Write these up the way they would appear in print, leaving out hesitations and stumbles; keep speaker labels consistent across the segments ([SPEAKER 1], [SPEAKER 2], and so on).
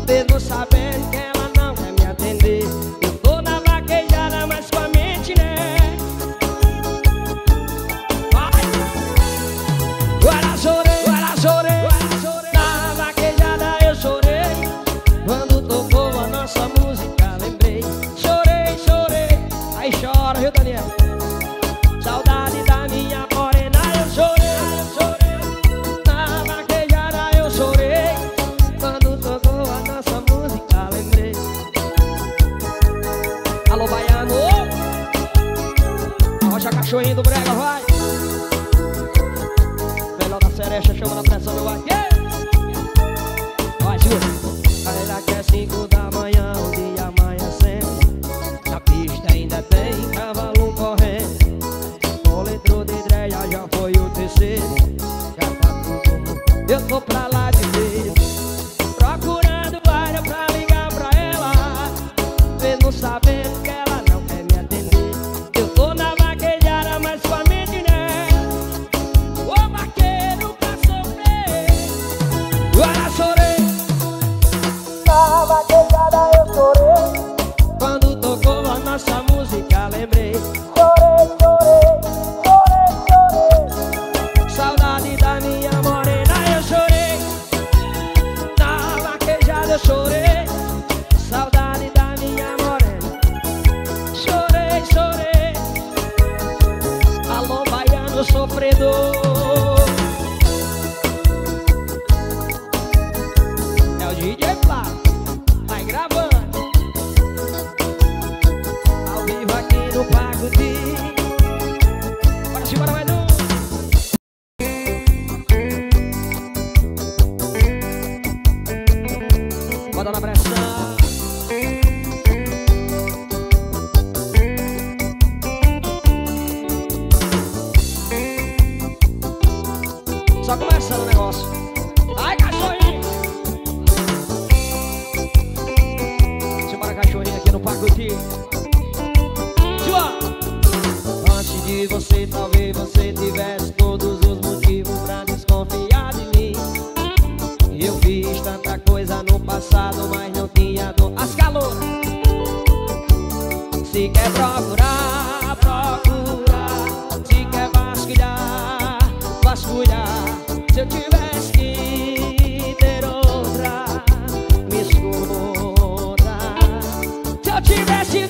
[SPEAKER 1] mesmo sabendo que ela não quer me atender. Eu tô na vaquejada, mas com a mente, né? Vai! Agora chorei, agora chorei, na vaquejada eu chorei. Quando tocou a nossa música, lembrei. Chorei, chorei, aí chora, viu, Daniel? Saudade da minha morena, eu chorei, chorei. Na vaquejada eu chorei. Quando tocou a nossa música, lembrei. Alô, baiano! Arrocha cachorrinho do brega, vai! Melhor da cerecha, chama na pressão, meu vai! Vai, segura! Ainda que é 5 da manhã, o dia amanhecendo. Na pista ainda tem cavalo correndo. O litro de dreia já foi o terceiro. Já tá tudo. Eu tô pra lá de ver, procurando área pra ligar pra ela, mesmo sabendo que ela não quer me atender. Eu tô na vaquejada, mas com a mente, né? Ô vaqueiro pra sofrer. Agora chorei, na vaquejada eu chorei. Quando tocou a nossa música, lembrei. Chorei, chorei, chorei, chorei. Saudade da minha morena, eu chorei. Na vaquejada eu chorei. Saudade da minha morena. Chorei, chorei. Alô, baiano sofredor. É o DJ Flávio, vai gravando ao vivo aqui no Pagode. Bora sim, bora mais um. Bota na pressão. Só começando o negócio. Vai, cachorrinho! Simbora, cachorrinho, aqui no Pagode. Antes de você, talvez você tivesse todos os motivos pra desconfiar de mim. Eu fiz tanta coisa no passado, mas não tinha dor. As caloras. Se quer procurar, procurar. Se quer vasculhar, vasculhar. Se eu tivesse que ter outra, me escuta. Se eu tivesse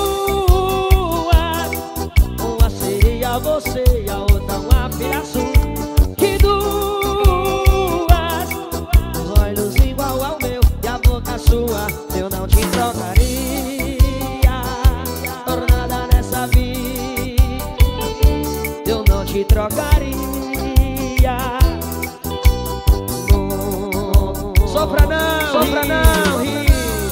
[SPEAKER 1] duas, uma seria você e a outra uma filha sua. Que duas, os olhos igual ao meu e a boca sua, eu não te trocaria por nada nessa vida. Eu não te trocaria. Sofra não, sofra não, ri.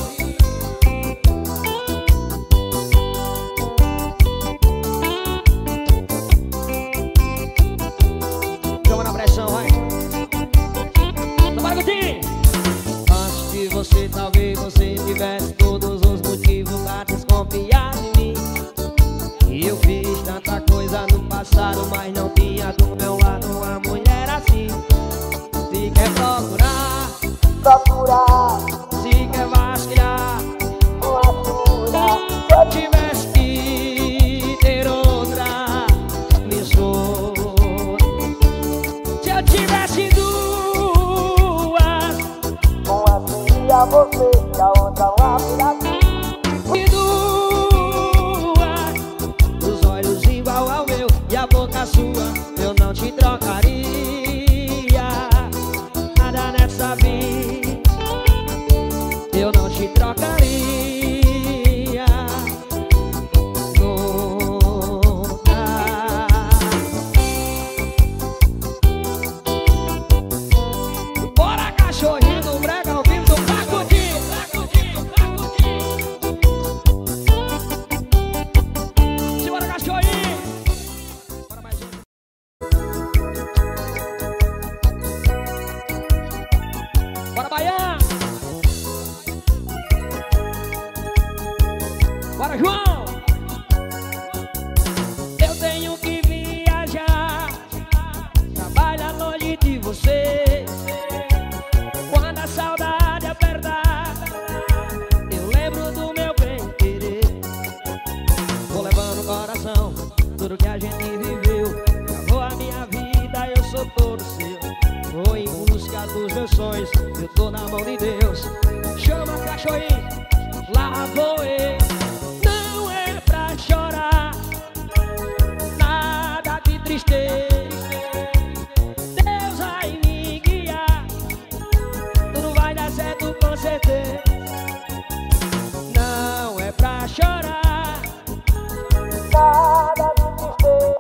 [SPEAKER 1] Chama na pressão, vai. Toma, Gutinho. Antes de você, talvez você tivesse todos os motivos pra desconfiar de mim. E eu fiz tanta coisa no passado, mas não tinha do meu lado uma mulher assim. Se quer procurar, procurar. Se quer vasculhar, vasculhar. Se eu tivesse que ter outra, me escuta. Se eu tivesse duas, uma seria você e a outra uma filha. E duas, os olhos igual ao meu e a boca sua, eu não te trocaria. Nada nessa vida, eu não te trocaria. Nunca. Bora, cachorrinho do brega ao vivo do Pagode. Simbora, cachorrinho. Bora mais um. Bora, Baiano. Bora, João. Eu tenho que viajar, trabalhar longe de você. Quando a saudade apertar, dos meus sonhos, eu tô na mão de Deus. Chama cachorrinho, lá vou eu. Não é pra chorar, nada de tristeza. Deus vai me guiar, tudo vai dar certo com certeza. Não é pra chorar, nada de tristeza.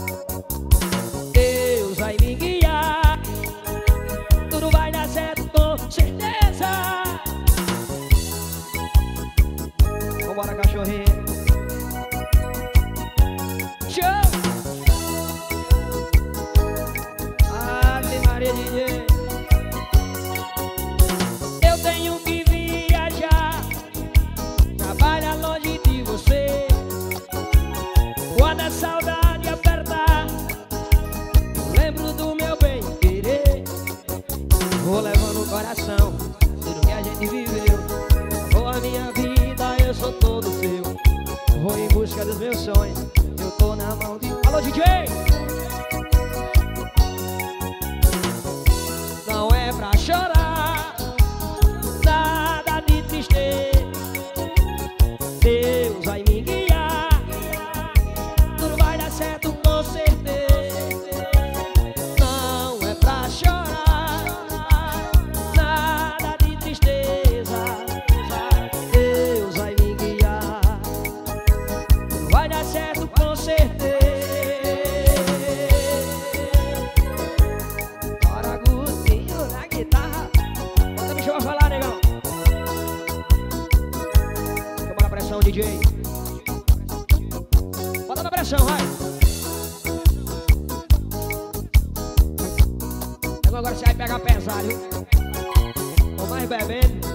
[SPEAKER 1] Deus vai me guiar, tudo vai dar certo com certeza. Vambora, cachorrinho. Show! Ave Maria DJ. Eu tenho que viajar, trabalha longe de você. Quando a saudade apertar, lembro do meu bem querer. Vou levando no coração tudo que a gente viveu. Vou a minha vida, eu sou todo seu. Vou em busca dos meus sonhos, eu tô na mão de... Alô, DJ! Não é pra chorar, nada de tristeza. Deus vai me guiar, tudo vai dar certo com certeza. Não é pra chorar, nada de tristeza. Deus vai me guiar, tudo vai dar certo com certeza. Bora, Agostinho na guitarra. Bota me chamar pra falar, negão. Chama na pressão, DJ. Bota na pressão, vai. Agora você vai pegar pesado, viu? Tô mais bebendo.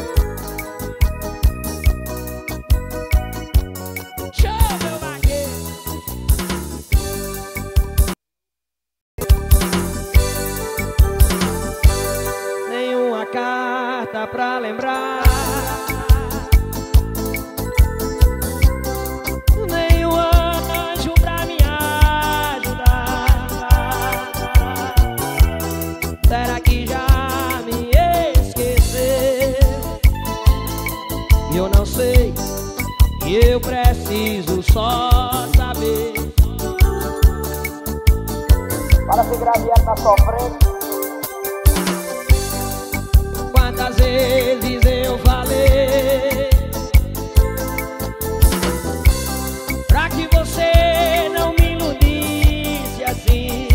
[SPEAKER 1] Show, meu vaqueiro. Nenhuma carta pra lembrar, nenhum anjo pra me ajudar. Será que já me esqueceu? Eu não sei, eu preciso só saber.
[SPEAKER 2] Para se graviar na sofrência.
[SPEAKER 1] Quantas vezes eu falei pra que você não me iludisse assim,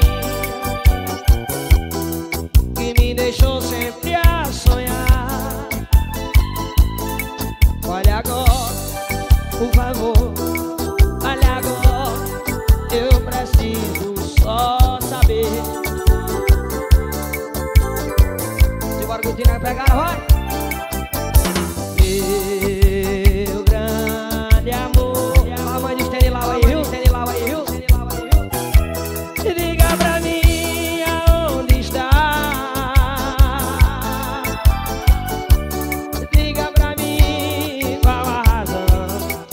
[SPEAKER 1] que me deixou sempre a sonhar. Olha agora, por favor, olha agora, eu preciso só saber. Simbora, Gutinha, pegar, vai! Meu grande amor, a mãe de Estenilau aí, viu? Estenilau aí, viu? Diga pra mim aonde está. Diga pra mim qual a razão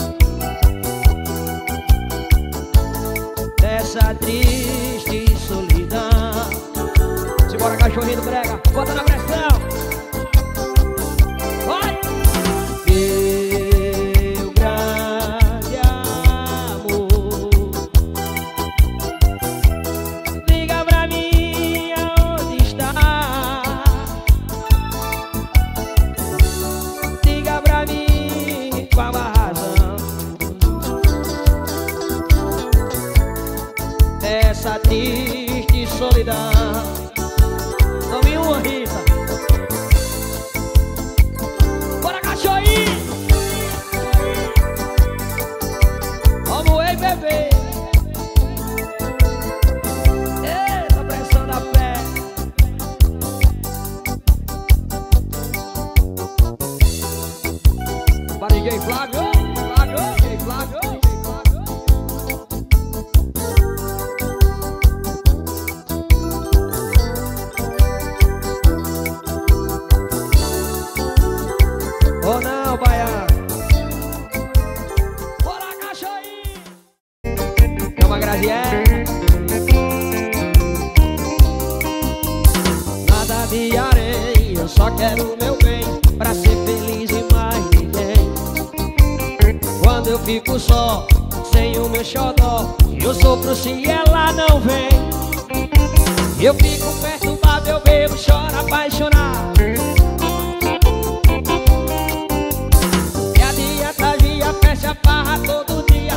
[SPEAKER 1] dessa triste solidão. Simbora, cachorrinho do brega, bota na pressão. Vai! Meu grande amor, diga pra mim aonde está. Diga pra mim qual a razão dessa triste solidão. Tome uma, Rita. Bora, cachorrinho! Vamos aí, bebê! Eita, pressão da pé. Para DJ Flávio, DJ Flávio. Ou não, baiano? Bora, cachorrinho! Chama a Graziella. Nada de vem pra ser feliz e mais ninguém. Quando eu fico só, sem o meu xodó, eu sofro se ela não vem. Eu fico perturbado, eu bebo, choro apaixonado. Dia a dia, tá dia, fecha farra todo dia.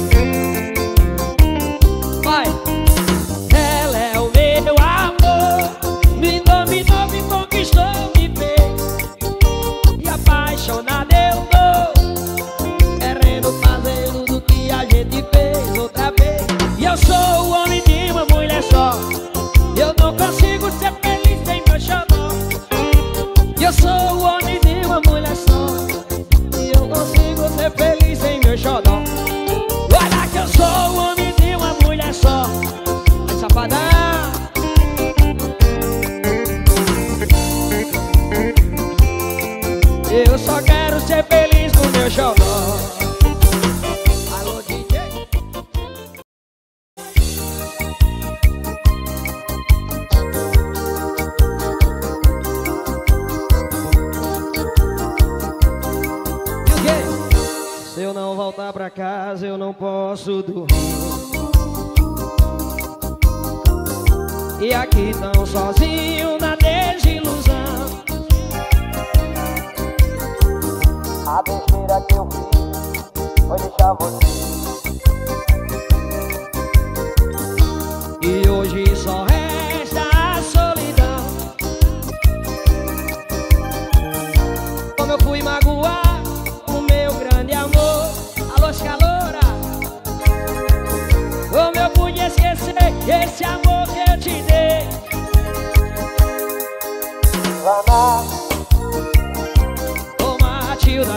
[SPEAKER 1] Vai! Ela é o meu amor, me dominou, me conquistou, me fez. E apaixonado eu tô, querendo fazer tudo que a gente fez outra vez. E eu sou o homem de uma mulher só, eu não consigo ser feliz sem meu xodó. Eu sou o homem de uma mulher só, e eu consigo ser feliz sem meu xodó. Olha que eu sou o homem de uma mulher só. Vai, safadão. Eu só quero ser feliz com meu xodó. Alô, DJ. Se eu não voltar pra casa, eu não posso dormir. E aqui tão sozinho na desilusão.
[SPEAKER 2] A besteira que eu fiz foi deixar você.
[SPEAKER 1] E hoje só resta a solidão. Como eu fui magoar o meu grande amor. Alô, escalora. Como eu pude esquecer esse amor que eu te dei.
[SPEAKER 2] Ivana,
[SPEAKER 1] Ô Matilda,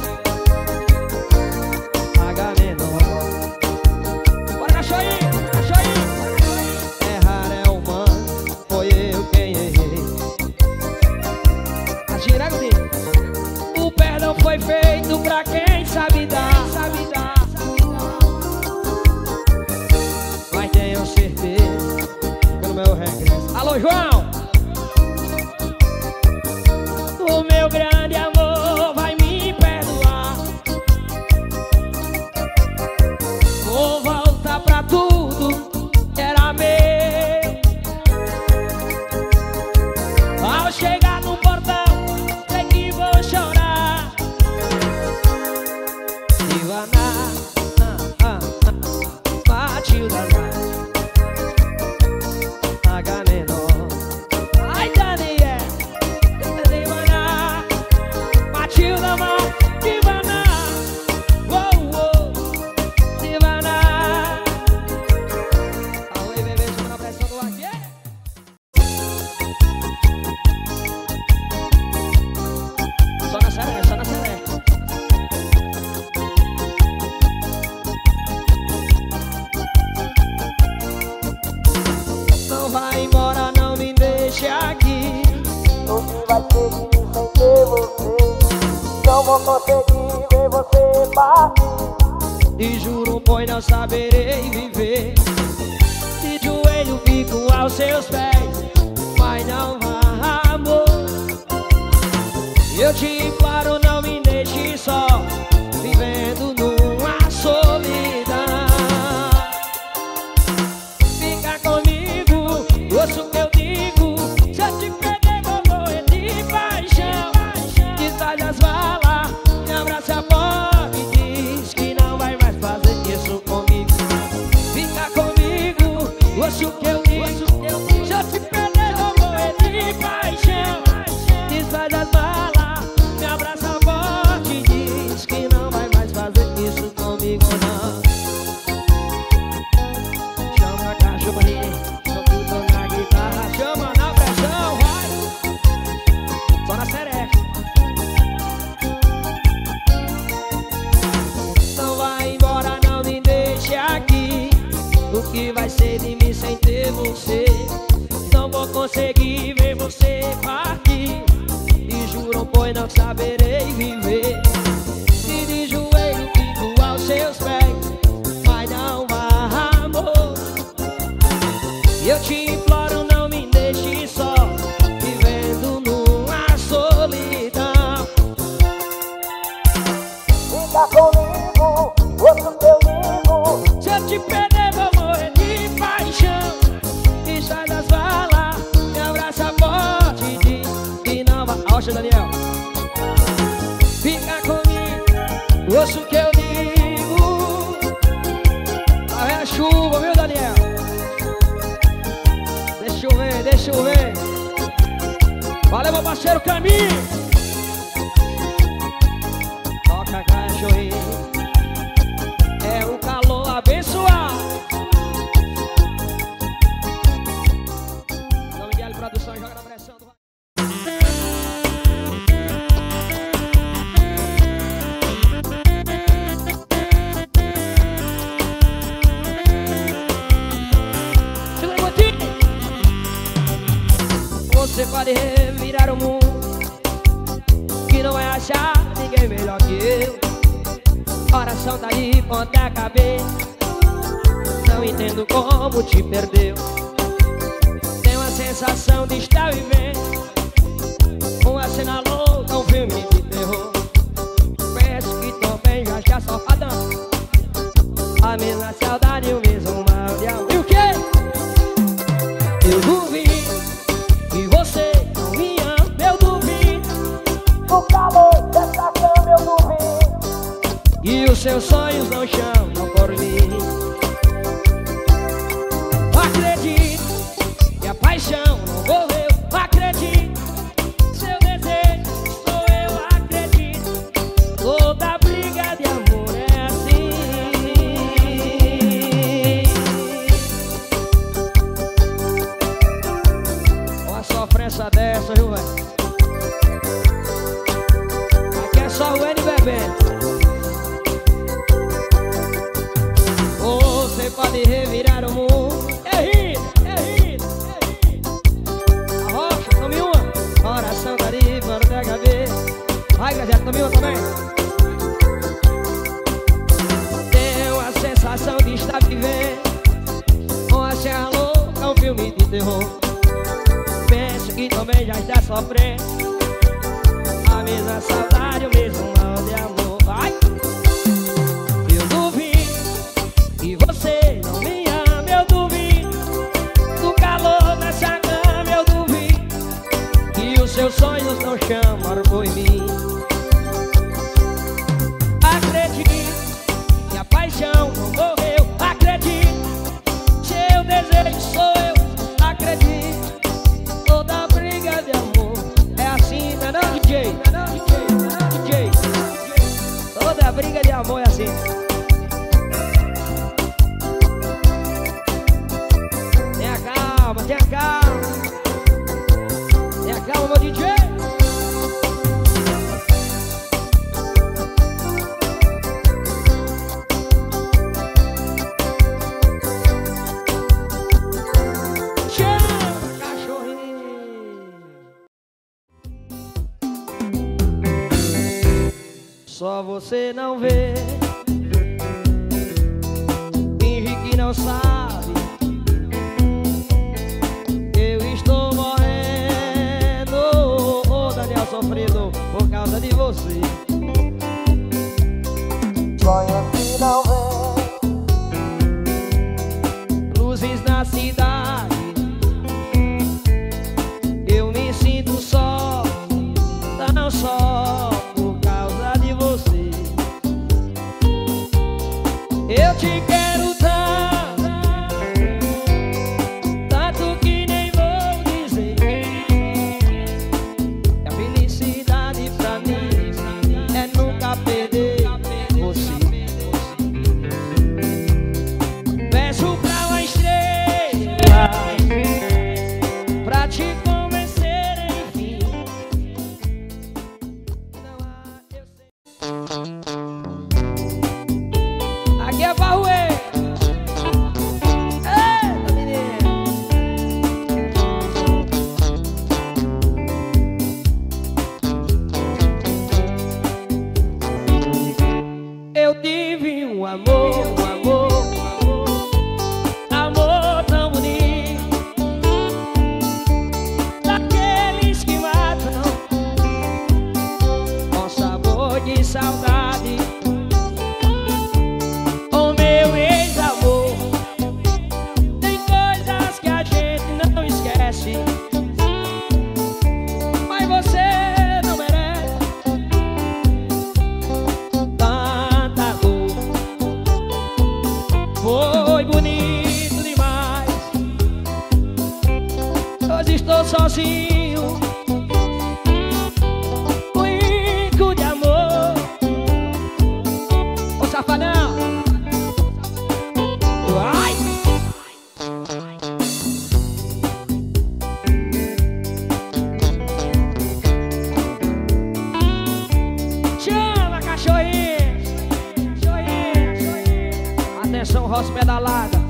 [SPEAKER 1] H menor. Bora, cachorrinho, cachorrinho. Errar é humano, foi eu quem errei. A gira comigo. O perdão foi feito pra quem sabe dar, sabe dar. Mas tenho certeza pelo meu regresso. Alô, João! O meu grande amor vai me perdoar. Vou voltar pra tudo que era meu. Ao chegar no portão, sei que vou chorar. Ivana, Matilda, H menor. Ai, Daniel, Ivana, Matilda, Ivana, Ivana. Oi, bebê, chama na pressão do aqui. Só na seré, só na seré. Não vai embora, não me deixe aqui.
[SPEAKER 2] o que vai ser de mim sem ter você? Não vou conseguir ver você partir.
[SPEAKER 1] E juro, pois não saberei viver. De joelho fico aos seus pés, mas não vá, amor. Eu te imploro, não me deixe só, vivendo numa solidão. Fica comigo, ouça o que eu digo. Se eu te perder, vou morrer de paixão. Desfaz as balas, me abraça forte e diz que não vai mais fazer isso comigo. Fica comigo, ouça o que eu digo. Se eu te perder, vou morrer de paixão. Desfaz as balas, me abraça forte e diz que não vai mais fazer isso comigo, não. Chama a cachorrinha, tô na guitarra. Chama na pressão, vai. Só na sereca. Não vai embora, não me deixe aqui. O que vai ser de mim sem ter você? Não vou conseguir ver você partir. E juro, pois não saberei viver. E de joelho fico aos seus pés, mas não vá, amor. Eu te imploro, não me deixe só, vivendo numa solidão. te perder vou morrer de paixão. E sai das balas, me abraça forte e diz que não vai. Oxe, Daniel, fica comigo, ouço o que eu digo. Lá é a chuva, viu, Daniel? Deixa eu ver, deixa eu ver. Valeu, meu parceiro Caminho. Toca cachorrinho, é um calor abençoado. Dom Miguel Produção, joga na pressão do... Você pode revirar o mundo, que não vai achar ninguém melhor que eu. Coração tá de ponta cabeça, não entendo como te perdeu. Tenho a sensação de estar vivendo uma cena louca, um filme de terror. Penso que também já está safadão, a mesma saudade e o mesmo mal de amor. E o quê? Eu duvido que você não me ama, eu duvido.
[SPEAKER 2] No calor dessa cama eu duvido.
[SPEAKER 1] E os seus sonhos não chamam por mim. Acredito que a paixão não morreu. Acredito, seu desejo sou eu. Acredito, toda briga de amor é assim. Uma sofrência dessa, viu, velho? Aqui é só o N bebendo. Você pode revirar o mundo. É rido, é rido, é rido. A rocha, tome uma. Coração tá de fora da cabeça. Vai, Gazeta, tome uma também. Tenho a sensação de estar vivendo uma cena louca, um filme de terror. Penso que também já está sofrendo a mesma saudade, o mesmo mal de amor. Vai! Eu duvido que você não me ama, eu duvido. Do calor nessa cama, eu duvido. Que os seus sonhos não chamam por mim. Acredito que a paixão não morreu. Acredito, seu desejo sou eu. Acredito, toda briga de amor é assim, não é não, DJ? Não é não, DJ? Não é não, DJ? Toda briga de amor é assim. Tenha calma, tenha calma. Tenha calma, meu DJ. Chama, cachorrinho. Só você não vê, finge que não sabe. Eu estou morrendo, oh, Daniel sofrendo por causa de você.
[SPEAKER 2] Sonho que não vem.
[SPEAKER 1] Luzes na cidade, eu me sinto só, tão só por causa de você. Eu te quero tanto, tanto que nem vou dizer. A felicidade pra mim é nunca perder você. Peço pra uma estrela pra te convencer, enfim. Não há, eu sei. Aqui é Barruê. Eita, menina. Eu tive um amor, amor tão bonito, daqueles que matam, com sabor de saudade. O meu ex-amor roça pedalada.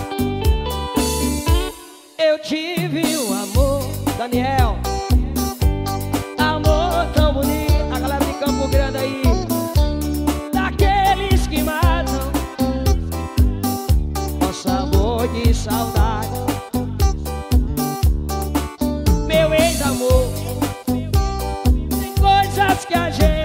[SPEAKER 1] Eu tive um amor, Daniel, amor tão bonito. A galera de Campo Grande aí, daqueles que matam, com sabor de saudade. Meu ex-amor, tem coisas que a gente